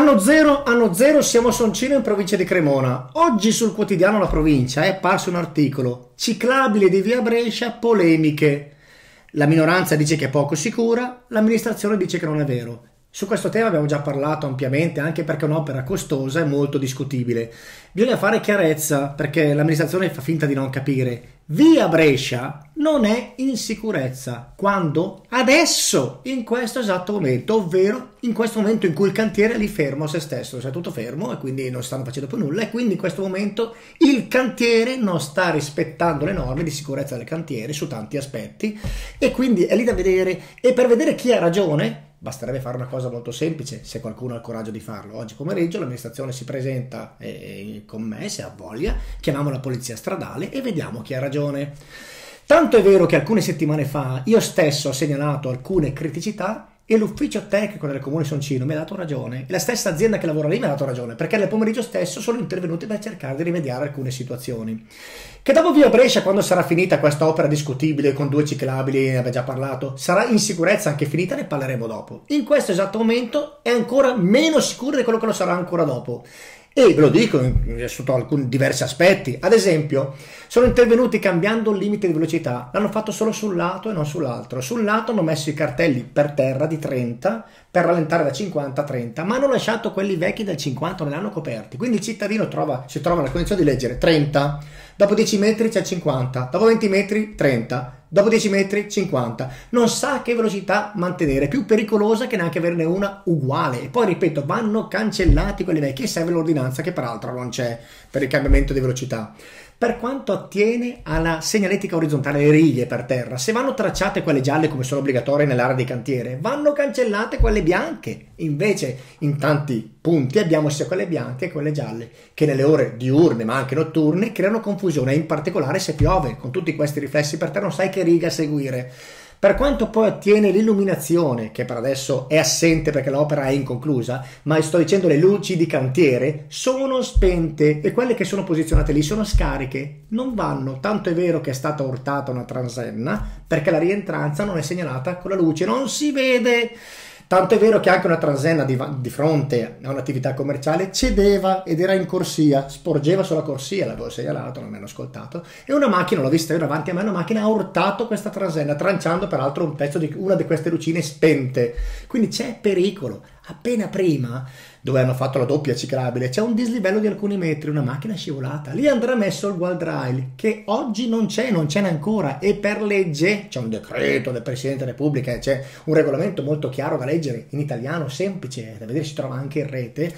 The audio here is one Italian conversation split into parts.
Anno zero, siamo a Soncino in provincia di Cremona. Oggi sul quotidiano La Provincia è apparso un articolo: ciclabile di via Brescia, polemiche. La minoranza dice che è poco sicura, l'amministrazione dice che non è vero. Su questo tema abbiamo già parlato ampiamente, anche perché è un'opera costosa e molto discutibile. Bisogna fare chiarezza, perché l'amministrazione fa finta di non capire. Via Brescia non è in sicurezza. Quando? Adesso, in questo esatto momento, ovvero in questo momento in cui il cantiere è lì fermo a se stesso, è tutto fermo e quindi non stanno facendo più nulla, e quindi in questo momento il cantiere non sta rispettando le norme di sicurezza del cantiere su tanti aspetti, e quindi è lì da vedere. E per vedere chi ha ragione basterebbe fare una cosa molto semplice, se qualcuno ha il coraggio di farlo. Oggi pomeriggio l'amministrazione si presenta con me, se ha voglia, chiamiamo la polizia stradale e vediamo chi ha ragione. Tanto è vero che alcune settimane fa io stesso ho segnalato alcune criticità e l'ufficio tecnico del comune Soncino mi ha dato ragione, e la stessa azienda che lavora lì mi ha dato ragione, perché nel pomeriggio stesso sono intervenuti per cercare di rimediare alcune situazioni. Che dopo via Brescia, quando sarà finita questa opera discutibile con 2 ciclabili, ne abbiamo già parlato, sarà in sicurezza anche finita, ne parleremo dopo. In questo esatto momento è ancora meno sicura di quello che lo sarà ancora dopo. E ve lo dico sotto alcuni diversi aspetti. Ad esempio, sono intervenuti cambiando il limite di velocità, l'hanno fatto solo sul lato e non sull'altro. Sul lato hanno messo i cartelli per terra di 30 per rallentare da 50 a 30, ma hanno lasciato quelli vecchi del 50, non li hanno coperti. Quindi il cittadino si trova nella condizione di leggere 30, dopo 10 metri c'è 50, dopo 20 metri 30, dopo 10 metri 50, non sa che velocità mantenere, più pericolosa che neanche averne una uguale. E poi ripeto, vanno cancellati quelli vecchi e serve l'ordinanza, che peraltro non c'è per il cambiamento di velocità. Per quanto attiene alla segnaletica orizzontale, le righe per terra, se vanno tracciate quelle gialle come sono obbligatorie nell'area di cantiere, vanno cancellate quelle bianche. Invece in tanti punti abbiamo sia quelle bianche che quelle gialle, che nelle ore diurne ma anche notturne creano confusione, in particolare se piove. Con tutti questi riflessi per terra non sai che riga seguire. Per quanto poi attiene l'illuminazione, che per adesso è assente perché l'opera è inconclusa, ma sto dicendo le luci di cantiere sono spente e quelle che sono posizionate lì sono scariche, non vanno. Tanto è vero che è stata urtata una transenna perché la rientranza non è segnalata con la luce, non si vede. Tanto è vero che anche una transenna di fronte a un'attività commerciale cedeva ed era in corsia, sporgeva sulla corsia, l'avevo segnalato, non mi hanno ascoltato, e una macchina, l'ho vista io davanti a me, una macchina ha urtato questa transenna, tranciando peraltro un pezzo di una di queste lucine spente. Quindi c'è pericolo. Appena prima, dove hanno fatto la doppia ciclabile, c'è un dislivello di alcuni metri, una macchina scivolata. Lì andrà messo il guardrail, che oggi non c'è ne ancora, e per legge c'è un decreto del Presidente della Repubblica, c'è un regolamento molto chiaro da leggere in italiano, semplice da vedere, si trova anche in rete.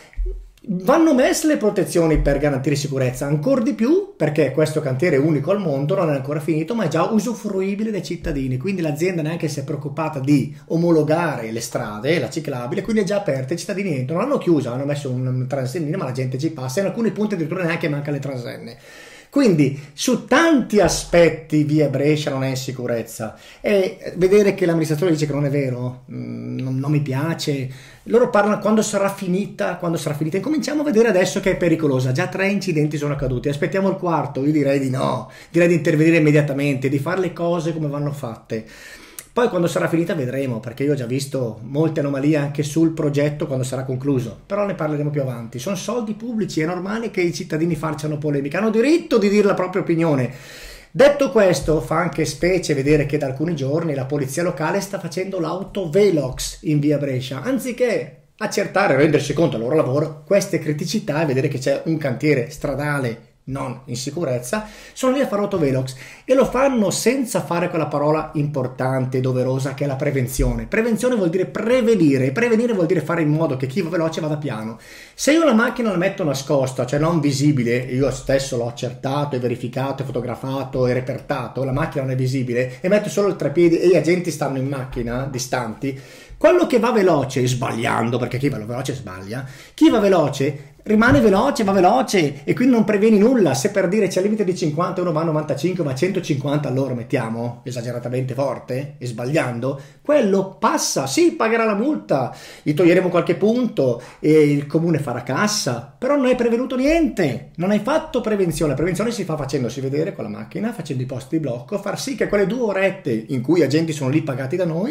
Vanno messe le protezioni per garantire sicurezza, ancora di più perché questo cantiere unico al mondo non è ancora finito, ma è già usufruibile dai cittadini, quindi l'azienda neanche si è preoccupata di omologare le strade, la ciclabile, quindi è già aperta, i cittadini entrano, l'hanno chiusa, hanno messo un transennino ma la gente ci passa, e in alcuni punti addirittura neanche manca le transenne. Quindi su tanti aspetti via Brescia non è in sicurezza, e vedere che l'amministratore dice che non è vero non mi piace. Loro parlano quando sarà finita, incominciamo a vedere adesso che è pericolosa. Già 3 incidenti sono accaduti, aspettiamo il quarto. Io direi di no, direi di intervenire immediatamente, di fare le cose come vanno fatte. Poi quando sarà finita vedremo, perché io ho già visto molte anomalie anche sul progetto quando sarà concluso, però ne parleremo più avanti. Sono soldi pubblici, è normale che i cittadini facciano polemica, hanno diritto di dire la propria opinione. Detto questo, fa anche specie vedere che da alcuni giorni la polizia locale sta facendo l'autovelox in via Brescia, anziché accertare e rendersi conto del loro lavoro queste criticità e vedere che c'è un cantiere stradale non in sicurezza, sono lì a fare autovelox, e lo fanno senza fare quella parola importante e doverosa che è la prevenzione. Prevenzione vuol dire prevenire, e prevenire vuol dire fare in modo che chi va veloce vada piano. Se io la macchina la metto nascosta, cioè non visibile, io stesso l'ho accertato e verificato e fotografato e repertato, la macchina non è visibile, e metto solo il treppiedi e gli agenti stanno in macchina distanti, quello che va veloce, sbagliando, perché chi va veloce sbaglia, chi va veloce rimane veloce, va veloce, e quindi non previeni nulla. Se per dire c'è il limite di 50, uno va a 95, va a 150 all'ora, mettiamo, esageratamente forte e sbagliando, quello passa, sì, pagherà la multa, gli toglieremo qualche punto e il comune farà cassa, però non hai prevenuto niente, non hai fatto prevenzione. La prevenzione si fa facendosi vedere con la macchina, facendo i posti di blocco, far sì che quelle 2 orette in cui gli agenti sono lì pagati da noi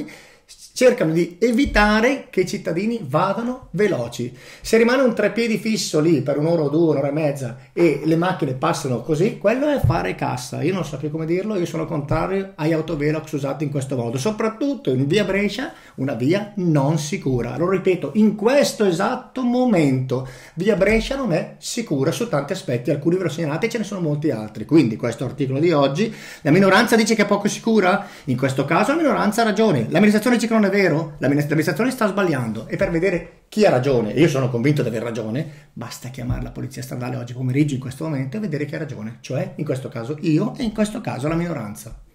cercano di evitare che i cittadini vadano veloci. Se rimane un treppiedi fisso lì per un'ora o due, un'ora e mezza e le macchine passano così, quello è fare cassa. Io non so più come dirlo, io sono contrario agli autovelox usati in questo modo, soprattutto in via Brescia, una via non sicura. Lo ripeto, in questo esatto momento via Brescia non è sicura su tanti aspetti, alcuni ve lo segnalate e ce ne sono molti altri. Quindi questo articolo di oggi, la minoranza dice che è poco sicura, in questo caso la minoranza ha ragione, l'amministrazione dice che non è vero, l'amministrazione sta sbagliando, e per vedere chi ha ragione, e io sono convinto di aver ragione, basta chiamare la polizia stradale oggi pomeriggio in questo momento e vedere chi ha ragione, cioè in questo caso io e in questo caso la minoranza.